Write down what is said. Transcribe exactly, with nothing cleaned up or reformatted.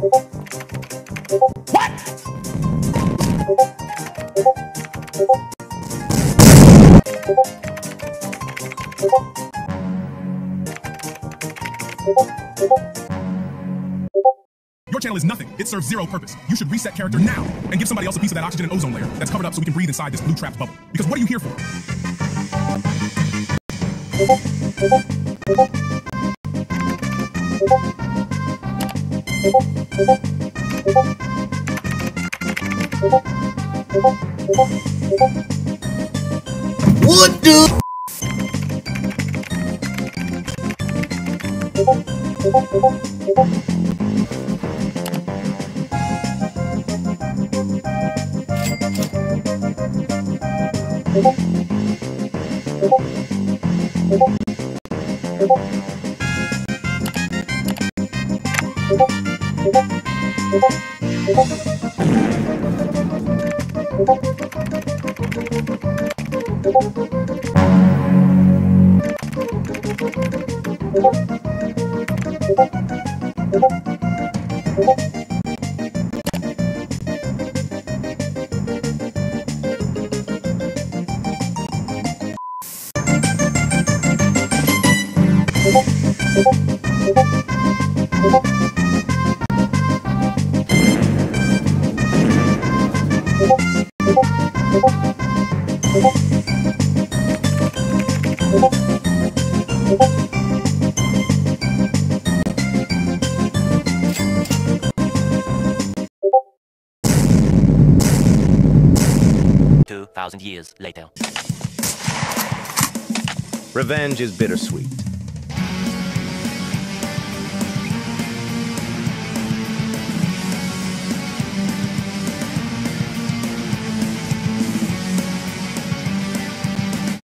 What? Your channel is nothing. It serves zero purpose. You should reset character now and give somebody else a piece of that oxygen and ozone layer that's covered up so we can breathe inside this blue trapped bubble. Because what are you here for? What the? Two thousand years later. Revenge is bittersweet.